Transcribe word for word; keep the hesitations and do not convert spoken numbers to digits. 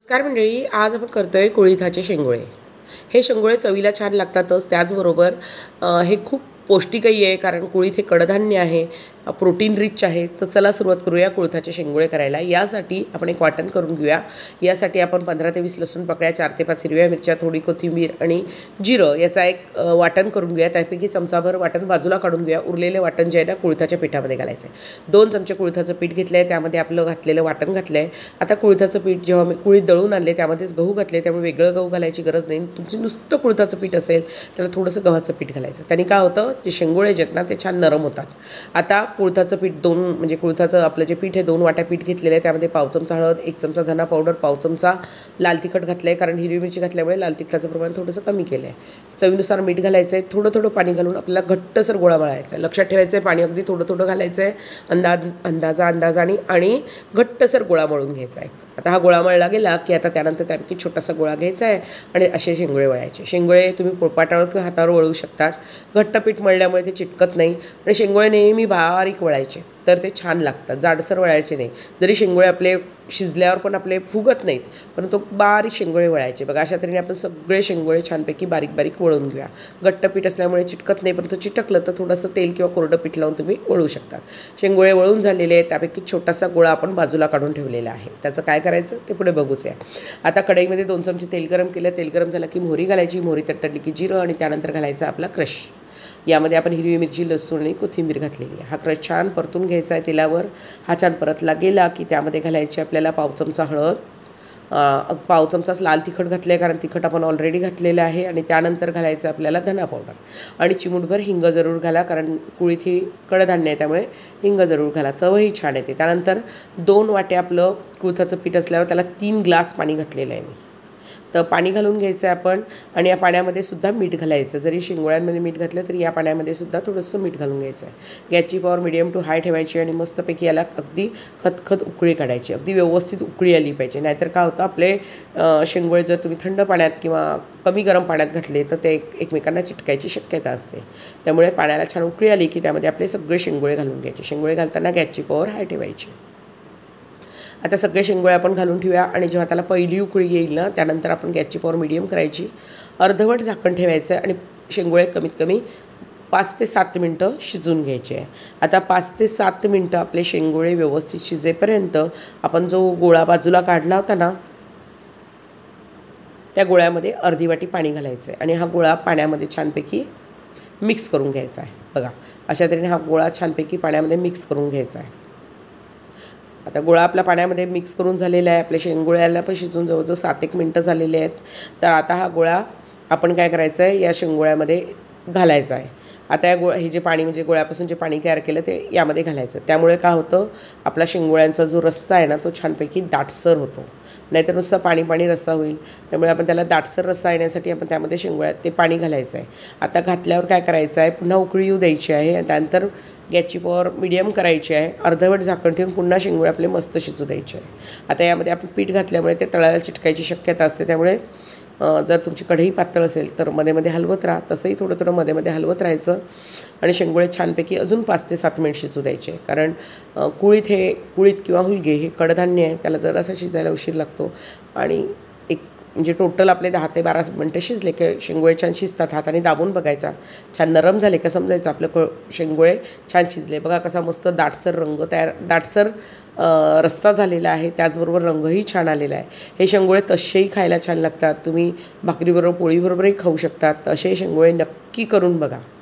नमस्कार मंडळी, आज आपण करतोय कुळिथाचे शेंगोळे। हे शेंगोळे चवीला छान लागतातच, त्याचबरोबर हे खूप पौष्टिकही आहे कारण कुळीथ हे कडधान्य आहे, प्रोटीन रिच आहे। तर चला सुरुवात करूया कुळिथाचे शेंगोळे करायला। यासाठी आपण एक वाटण करून घेऊया। यासाठी आपण पंधरा ते वीस लसूण पाकळ्या, चार ते पाच हिरव्या मिरच्या, थोडी कोथिंबीर आणि जिरं याचा एक वाटण करून घेऊया। त्यापैकी चमचाभर वाटण बाजूला काढून घेऊया। उरलेले वाटण जे आहे ना कुळिथाच्या पिठामध्ये घालायचं आहे। दोन चमचे कुळिथाचं पीठ घेतलं आहे, त्यामध्ये आपलं घातलेलं वाटण घातलं आहे। आता कुळिथाचं पीठ जेव्हा मी कुळीथ दळून आणले त्यामध्येच गहू घातले, त्यामुळे वेगळं गहू घालायची गरज नाही। तुमचं नुसतं कुळिथाचं पीठ असेल त्याला थोडंसं गव्हाचं पीठ घालायचं, त्याने काय होतं जे शेंगोळे जे आहेत ना ते छान नरम होतात। आता कुळिथाचं पीठ दोन म्हणजे कुळिथाचं आपलं जे पीठ आहे दोन वाट्या पीठ घेतलेलं आहे, त्यामध्ये पाव चमचा हळद, एक चमचा धना पावडर, पाव चमचा लाल तिखट घातलं आहे कारण हिरवी मिरची घातल्यामुळे लाल तिखटाचं प्रमाण थोडंसं कमी केलं आहे। चवीनुसार मीठ घालायचं आहे। थोडं थोडं पाणी घालून आपल्याला घट्टसर गोळा मळायचा आहे। लक्षात ठेवायचं आहे पाणी अगदी थोडं थोडं घालायचं आहे, अंदाज अंदाजा अंदाजाने आणि घट्टसर गोळा मळून घ्यायचा आहे। आता हा गोळा मळला गेला की आता त्यानंतर त्यापैकी छोटासा गोळा घ्यायचा आहे आणि असे शेंगोळे वळायचे। शेंगोळे तुम्ही पोळपाटावर किंवा हातावर वळू शकतात। घट्ट पीठ मळल्यामुळे ते चिटकत नाही आणि शेंगोळे नेहमी बारीक वळायचे तर ते छान लागतात, जाडसर वळायचे नाही। जरी शेंगोळे आपले शिजल्यावर पण आपले फुगत नाहीत, परंतु बारीक शेंगोळे वळायचे। बघा अशा तऱ्हेने आपण सगळे शेंगोळे छानपैकी बारीक बारीक वळून घेऊया। घट्ट पीठ असल्यामुळे चिटकत नाही, परंतु चिटकलं तर थोडंसं तेल किंवा कोरडं पीठ लावून तुम्ही वळू शकता। शेंगोळे वळून झालेले आहेत, त्यापैकी छोटासा गोळा आपण बाजूला काढून ठेवलेला आहे। त्याचं काय करायचं ते पुढे बघूच या। आता कढईमध्ये दोन चमचे तेल गरम केलं। तेल गरम झालं की मोहरी घालायची, मोहरी तडतडली की जिरं आणि त्यानंतर घालायचा आपला क्रश। यामध्ये आपण हिरवी मिरची, लसूण आणि कोथिंबीर घातलेली आहे। हा क्रश छान परतून घ्यायचा आहे तेलावर। हा छान परतला गेला की त्यामध्ये घालायची आपल्याला पाव चमचा हळद, पाव चमचाच लाल तिखट घातलं आहे कारण तिखट आपण ऑलरेडी घातलेलं आहे आणि त्यानंतर घालायचं आपल्याला धना पावडर आणि चिमूटभर हिंग जरूर घाला कारण कुळीथ ही कडधान्य आहे त्यामुळे हिंग जरूर घाला, चवही छान येते। त्यानंतर दोन वाटे आपलं कुळिथाचं पीठ असल्यावर त्याला तीन ग्लास पाणी घातलेलं आहे मी। तर पाणी घालून घ्यायचं आहे आपण आणि या पाण्यामध्ये सुद्धा मीठ घालायचं। जरी शेंगोळ्यांमध्ये मीठ घातलं तरी या पाण्यामध्ये सुद्धा थोडंसं मीठ घालून घ्यायचं आहे। गॅसची पॉवर मिडियम टू हाय ठेवायची आणि मस्तपैकी याला अगदी खतखत उकळी काढायची, अगदी व्यवस्थित उकळी आली पाहिजे। नाहीतर काय होतं आपले शेंगोळे जर तुम्ही थंड पाण्यात किंवा कमी गरम पाण्यात घातले तर ते एक एकमेकांना चिटकायची शक्यता असते। त्यामुळे पाण्याला छान उकळी आली की त्यामध्ये आपले सगळे शेंगोळे घालून घ्यायचे। शेंगोळे घालताना गॅसची पॉवर हाय ठेवायची। आता सगळे शेंगोळे आपण घालून ठेवूया आणि जेव्हा त्याला पहिली उकळी येईल ना त्यानंतर आपण गॅसची पॉवर मिडियम करायची, अर्धवट झाकण ठेवायचं आणि शेंगोळे कमीत कमी पाच ते सात मिनटं शिजून घ्यायचे आहे। आता पाच ते सात मिनटं आपले शेंगोळे व्यवस्थित शिजेपर्यंत आपण जो गोळा बाजूला काढला होता ना त्या गोळ्यामध्ये अर्धी वाटी पाणी घालायचं आहे आणि हा गोळा पाण्यामध्ये छानपैकी मिक्स करून घ्यायचा आहे। बघा अशा तऱ्हेने हा गोळा छानपैकी पाण्यामध्ये मिक्स करून घ्यायचा आहे। आता गोळा आपल्या पाण्यामध्ये मिक्स करून झालेला आहे। आपल्या शेंगोळ्याला पण शिजून जवळजवळ सात एक मिनटं झालेले आहेत। तर आता हा गोळा आपण काय करायचं आहे या शेंगोळ्यामध्ये घालायचा आहे। आता या गो हे जे पाणी म्हणजे गोळ्यापासून जे पाणी तयार केलं ते यामध्ये घालायचं। त्यामुळे काय होतं आपला शेंगोळ्यांचा जो रस्सा आहे ना तो छानपैकी दाटसर होतो, नाहीतर नुसतं पाणी पाणी रस्सा होईल। त्यामुळे आपण त्याला दाटसर रस्सा येण्यासाठी आपण त्यामध्ये शेंगोळ्यात ते पाणी घालायचं आहे। आता घातल्यावर काय करायचं आहे पुन्हा उकळी येऊ द्यायची आहे आणि त्यानंतर गॅसची पॉवर मिडियम करायची आहे। अर्धवट झाकण ठेवून पुन्हा शेंगोळे आपले मस्त शिजू द्यायचे आहे। आता यामध्ये आपण पीठ घातल्यामुळे ते तळाला चिटकायची शक्यता असते, त्यामुळे जर तुमची कढई पातळ असेल तर मध्ये मध्ये हलवत राहा, तसंही थोडं थोडं मध्ये मध्ये हलवत राहायचं आणि शेंगोळे छानपैकी अजून पाच ते सात मिनिट शिजू द्यायचे। कारण कुळीथ हे कुळीथ किंवा हुलगे हे कडधान्य आहे, त्याला जरासा शिजायला उशीर लागतो आणि एक म्हणजे टोटल आपले दहा ते बारा मिनटं शिजले की शेंगोळे छान शिजतात। हाताने दाबून बघायचा, छान नरम झाले का समजायचं आपलं क शेंगोळे छान शिजले। बघा कसा मस्त दाटसर रंग तयार दाटसर रस्सा झालेला आहे, त्याचबरोबर रंगही छान आलेला आहे। हे शेंगोळे तसेही खायला छान लागतात, तुम्ही भाकरीबरोबर पोळीबरोबरही खाऊ शकतात। असे शेंगोळे नक्की करून बघा।